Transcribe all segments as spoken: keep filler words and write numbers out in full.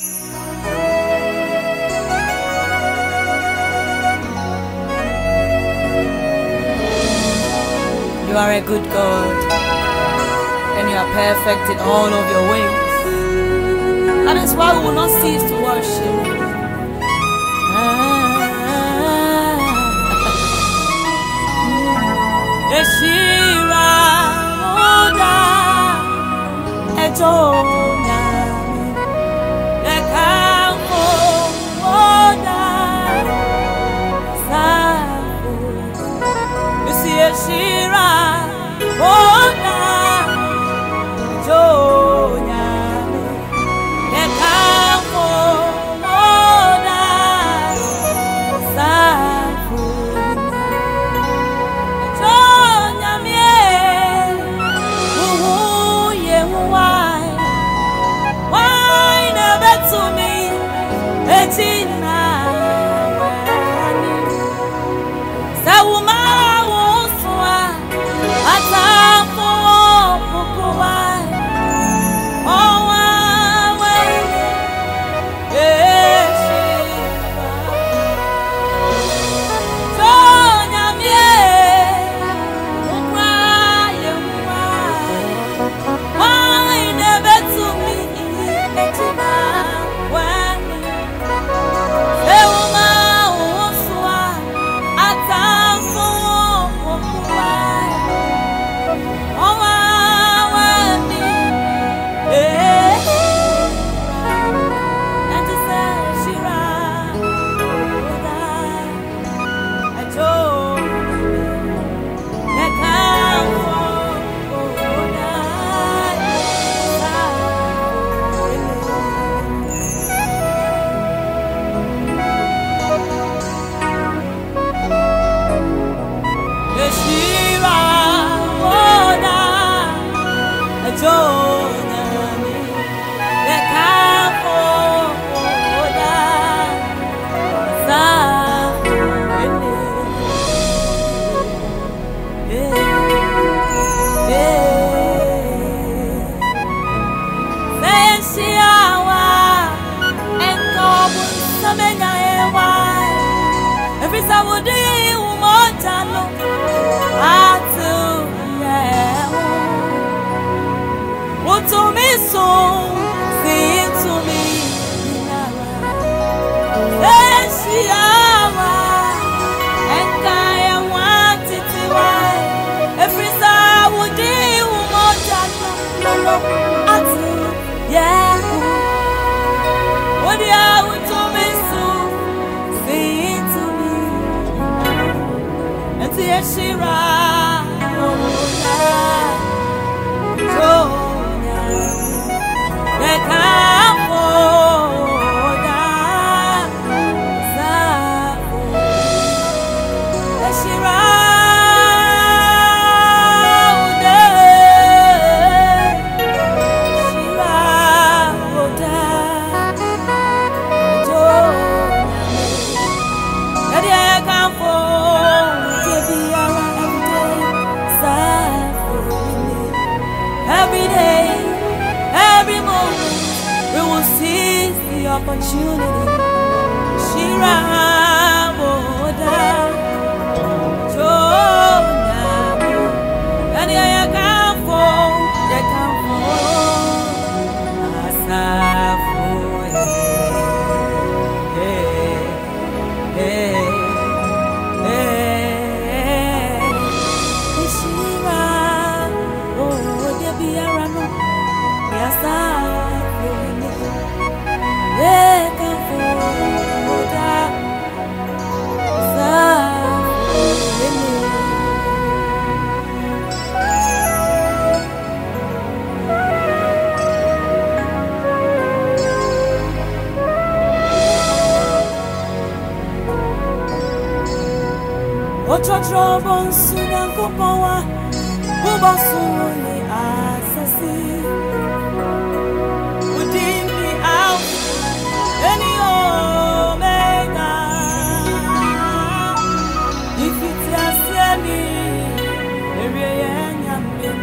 You are a good God, and you are perfect in all of your ways. That is why we will not cease to worship. Eshira Oda Ejonya Ekampo Oda Safu Esi Eshira Oda Ejonya Ekampo Oda Safu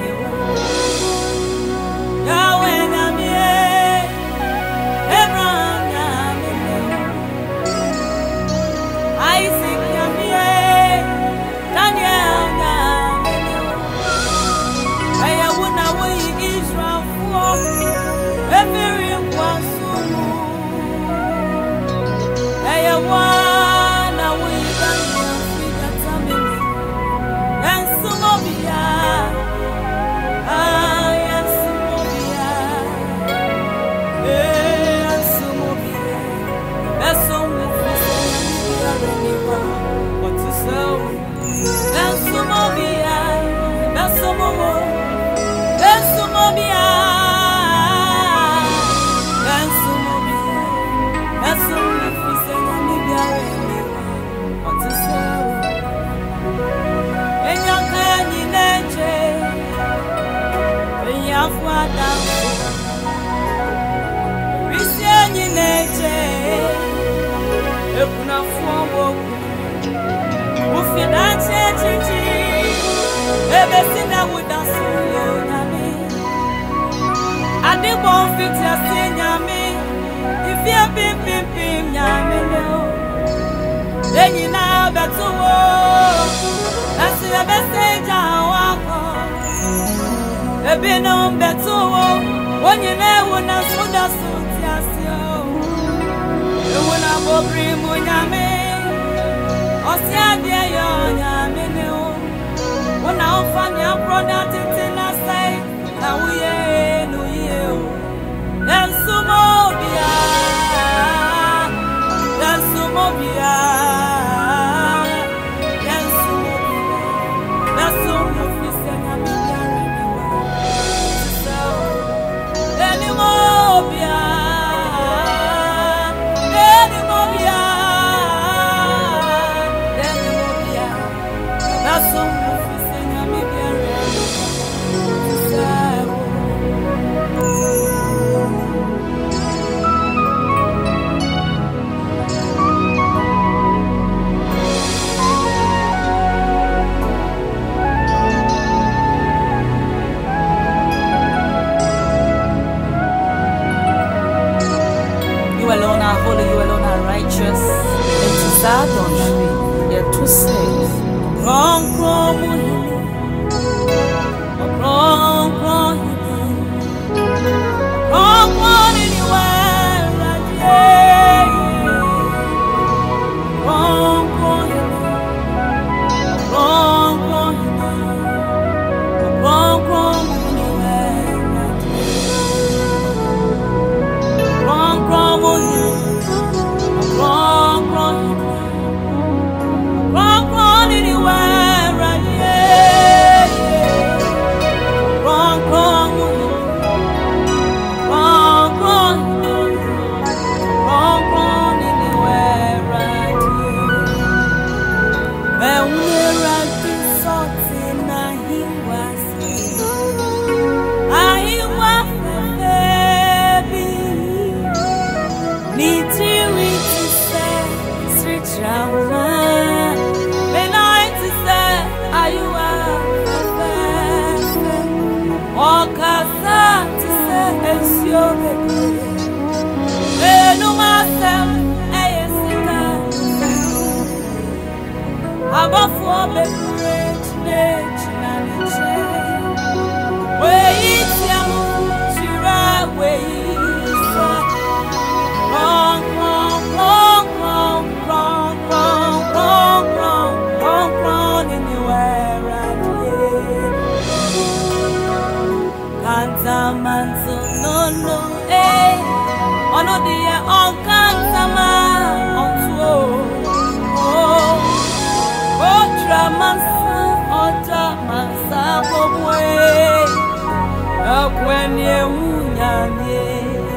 Yahweh, Abraham. fit ya sinyami. If you pim pim pim nyami no. Then you now better walk. That's the best thing I walk on. A bit on better walk. When you never know so that's what you see. You wanna go bring me nyami. Osia dia yo nyami no. When I find your brother in a say, now we ain't no you. Then Sumobia, then Sumobia, then Sumobia, that's so much and I'm anymore. So, anymobia, anymobia, anymobia, that's so much. You alone are holy, you alone are righteous. And to Zadon, yet to say, wrong, wrong, wrong, wrong, wrong, wrong, anywhere, yeah, wrong, wrong, wrong, wrong, wrong, wrong, anywhere, wrong, wrong, wrong, wrong, wrong, wrong, anywhere, yeah, wrong, wrong, wrong, wrong, wrong, wrong, anywhere, right here. When we're at the sorting, I hear was I was baby. Need to reach to say, switch around. When I to say, are you a Okasa to say, it's your baby. No matter, I above for the great nation and the chain. Wait, young, Shira, wait, wrong, wrong, wrong, wrong, wrong, wrong, wrong, wrong, wrong, wrong, anywhere right here. Can't man so no, no, eh? On the air, on can't man, on two. Otra mansa, otra mansa, boy. Akwenye unyanye,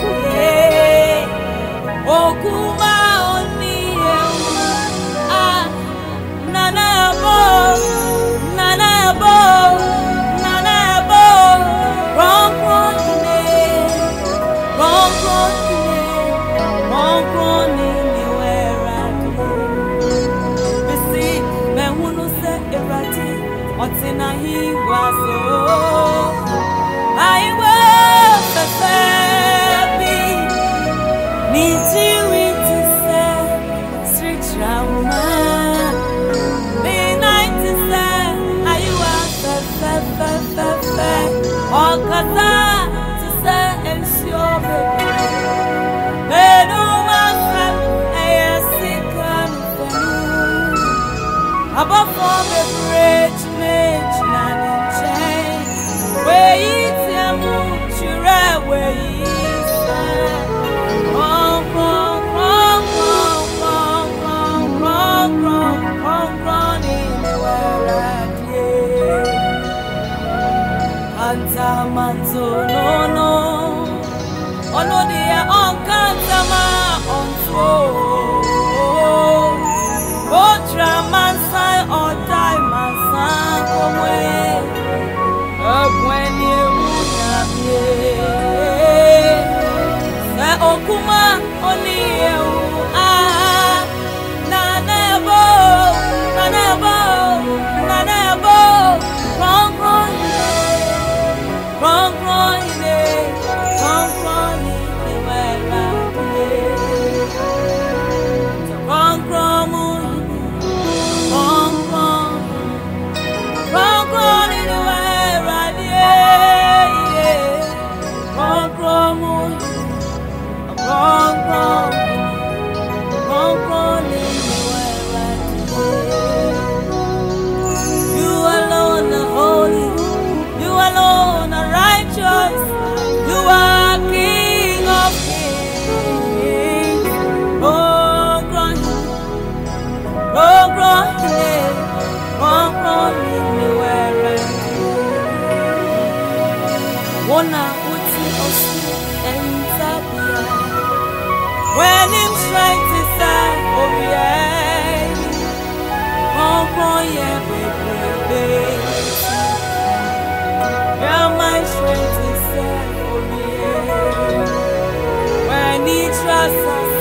okuma oniye, ah, nana bo, nana bo, nana bo, wrong wrong ne, wrong wrong ne, wrong wrong ne, where I do. Otina he was so I was a baby. Need to read to say, street drama. The night to say, I was a baby. All Kata to say, and sure baby. They don't want to sick and above all the bridge. Wait, I'm sure wait. Wrong, wrong, wrong, wrong, wrong, wrong, wrong, wrong, wrong, wrong, anywhere I did. Anta manzo when him strength is sad, oh yeah, oh oh yeah, baby, baby. Yeah, my strength is sad, oh yeah, when he trusts us.